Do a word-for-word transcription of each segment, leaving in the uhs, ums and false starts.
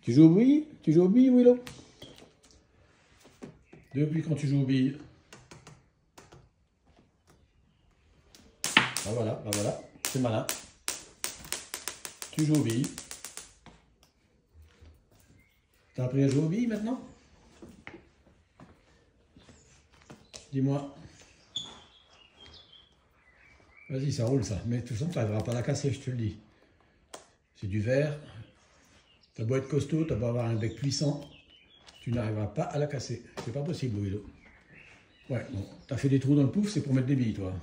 Tu joues aux billes? Tu joues aux billes, Willow? Depuis quand tu joues aux billes? Ah voilà, bah voilà, c'est malin. Tu joues aux billes. T'as appris à jouer aux billes maintenant? Dis-moi. Vas-y, ça roule ça. Mais de toute façon, tu n'arriveras pas à la casser, je te le dis. C'est du verre. T'as beau être costaud, t'as beau avoir un bec puissant, tu n'arriveras pas à la casser. C'est pas possible, Willow. Ouais, bon, t'as fait des trous dans le pouf, c'est pour mettre des billes, toi.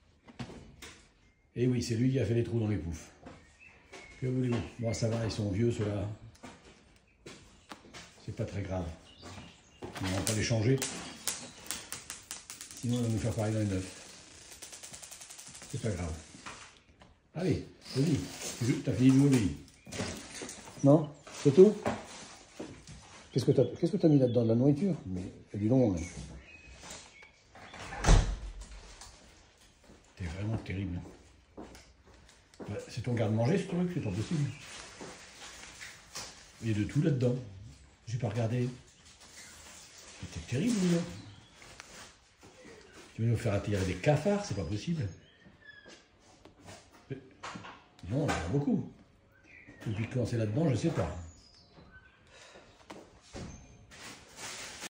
Et oui, c'est lui qui a fait les trous dans les poufs. Que voulez-vous? Bon, ça va, ils sont vieux, ceux-là. C'est pas très grave. On va pas les changer. Sinon, on va nous faire pareil dans les neufs. C'est pas grave. Allez, vas-y. T'as fini de jouer aux billes? Non? C'est tout? Qu'est-ce que t'as qu'est-ce que t'as mis là-dedans? De la nourriture? Mais c'est du long, là. T'es vraiment terrible. C'est ton garde-manger, ce truc, c'est pas possible. Il y a de tout là-dedans. J'ai pas regardé. C'était terrible, là. Tu veux nous faire attirer des cafards? C'est pas possible. Non, il y en a beaucoup. Depuis quand c'est là-dedans, je sais pas.